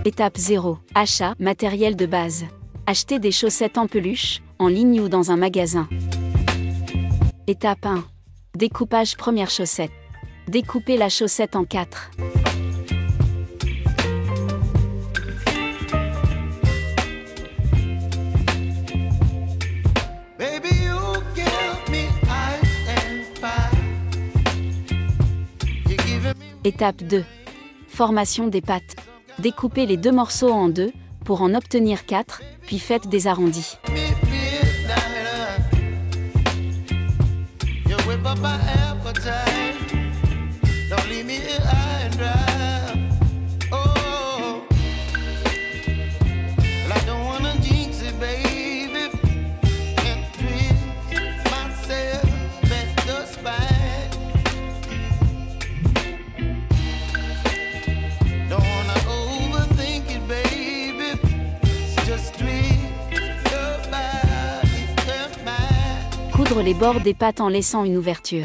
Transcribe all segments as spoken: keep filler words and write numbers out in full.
Étape zéro. Achat, matériel de base. Achetez des chaussettes en peluche, en ligne ou dans un magasin. Étape un. Découpage première chaussette. Découpez la chaussette en quatre. Étape deux. Formation des pattes. Découpez les deux morceaux en deux, pour en obtenir quatre, puis faites des arrondis. Coudre les bords des pattes en laissant une ouverture.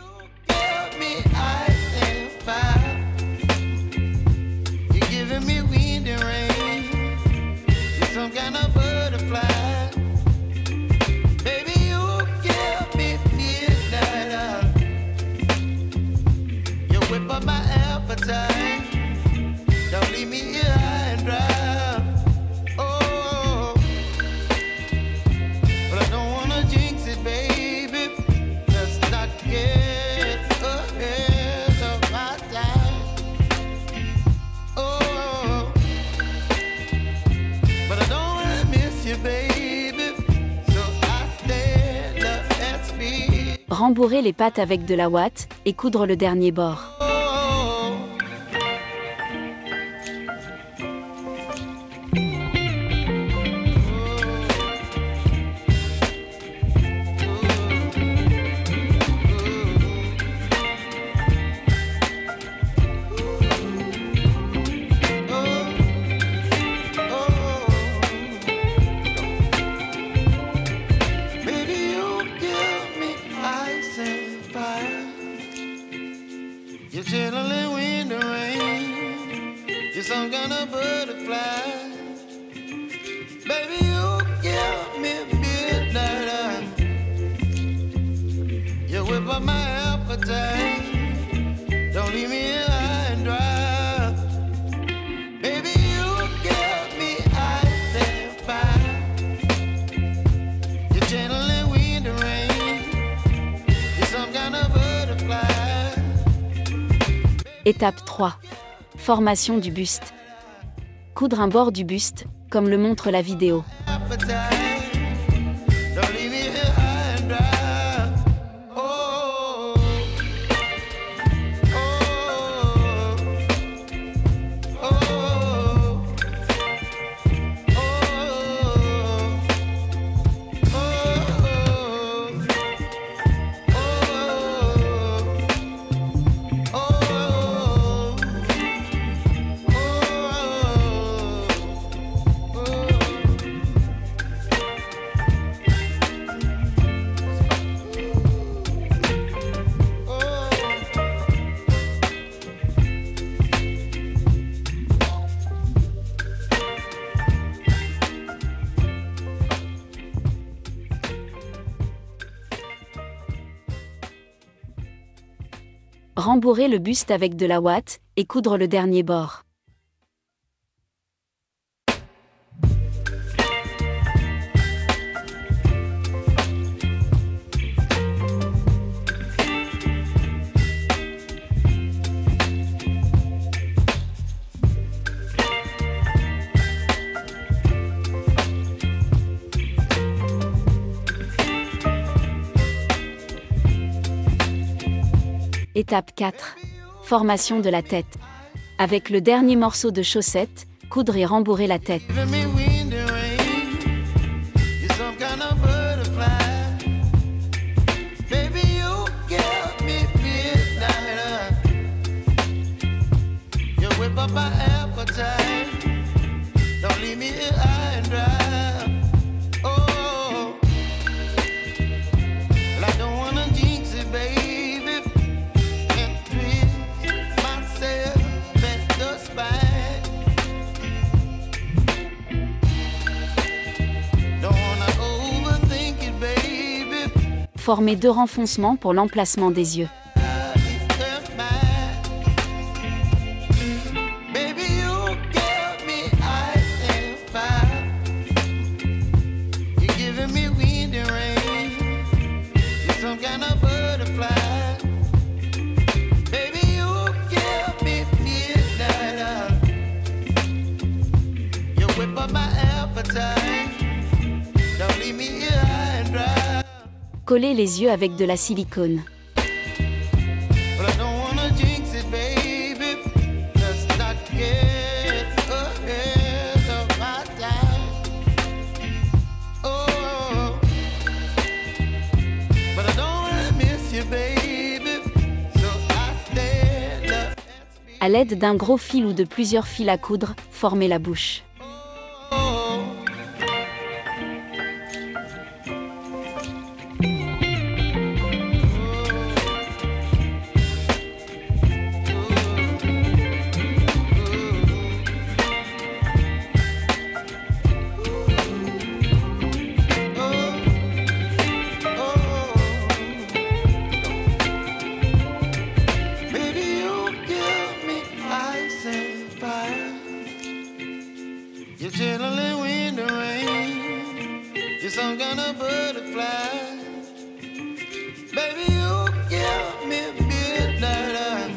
Rembourrer les pattes avec de la ouate et coudre le dernier bord. You're chilling with the rain. You're some kind of butterfly. Baby, you give me midnight. You whip up my appetite. Don't leave me high and dry. Baby, you give me ice and fire. You're chilling with the rain. You're some kind of butterfly. Étape trois. Formation du buste. Coudre un bord du buste, comme le montre la vidéo. Rembourrer le buste avec de la ouate et coudre le dernier bord. Étape quatre. Formation de la tête. Avec le dernier morceau de chaussette, coudre et rembourrer la tête. Formez deux renfoncements pour l'emplacement des yeux. Collez les yeux avec de la silicone. À l'aide d'un gros fil ou de plusieurs fils à coudre, formez la bouche. You're chilling in the rain. You're some kind of butterfly. Baby, you give me midnight.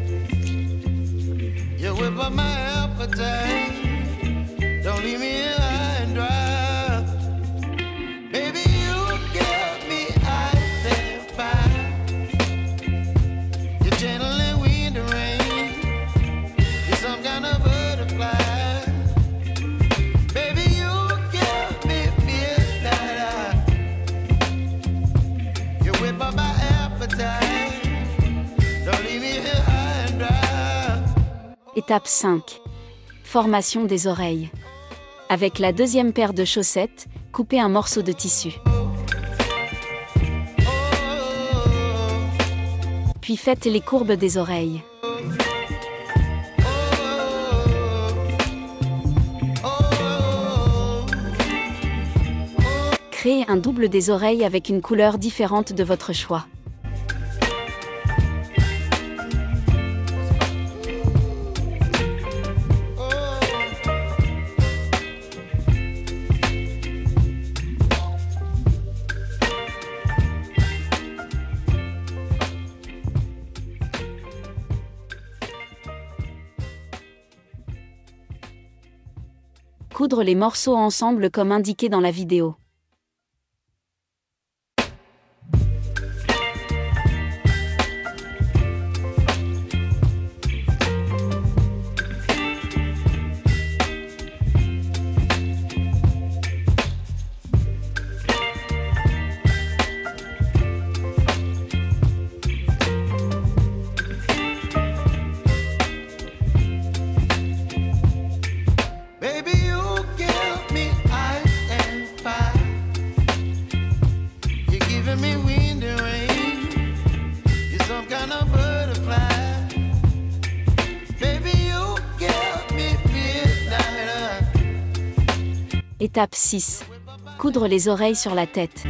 You whip up my appetite. Don't leave me high and dry. Baby, you give me ice and fire. You're chilling in the rain. You're some kind of butterfly. Étape cinq. Formation des oreilles. Avec la deuxième paire de chaussettes, coupez un morceau de tissu. Puis faites les courbes des oreilles. Créez un double des oreilles avec une couleur différente de votre choix. Coudre les morceaux ensemble comme indiqué dans la vidéo. Étape six. Coudre les oreilles sur la tête.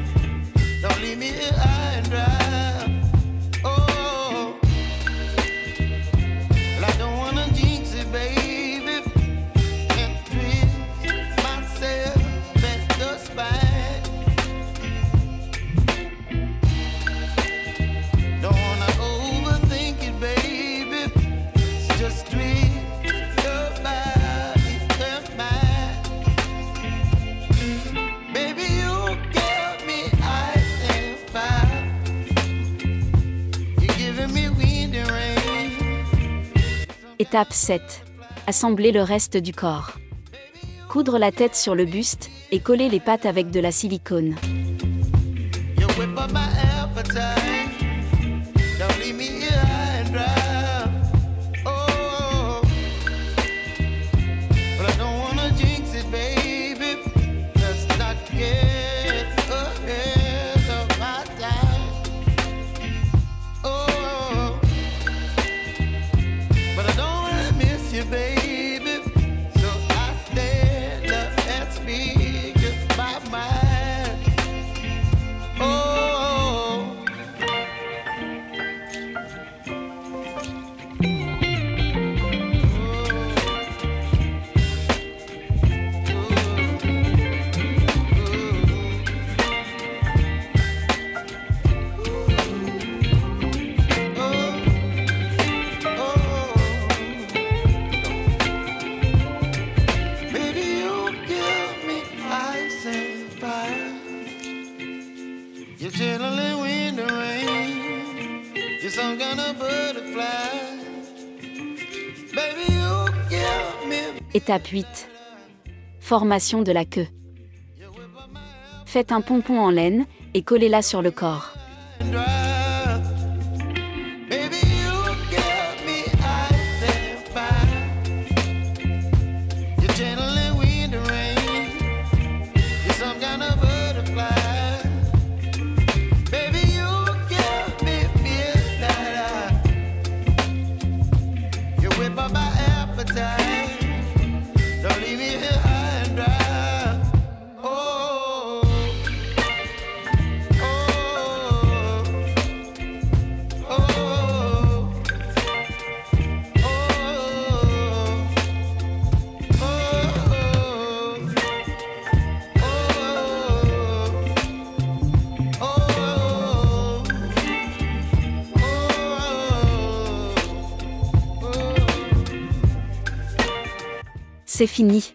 Étape sept. Assembler le reste du corps. Coudre la tête sur le buste et coller les pattes avec de la silicone. Oh, Étape huit. Formation de la queue. Faites un pompon en laine et collez-la sur le corps. C'est fini.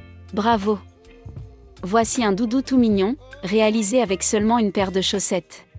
Bravo. Voici un doudou tout mignon, réalisé avec seulement une paire de chaussettes.